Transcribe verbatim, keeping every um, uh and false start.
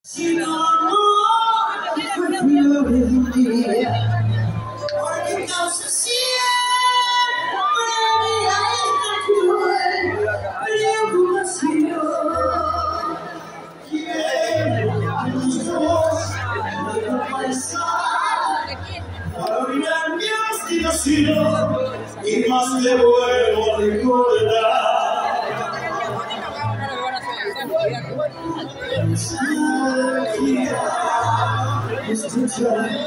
Si no amor, fue flor de un día, porque causa siempre mía esta cruel preocupación. Quiero que tus dos me compensar para olvidar mi obstinación y más te vuelvo a recordar. Escuchar,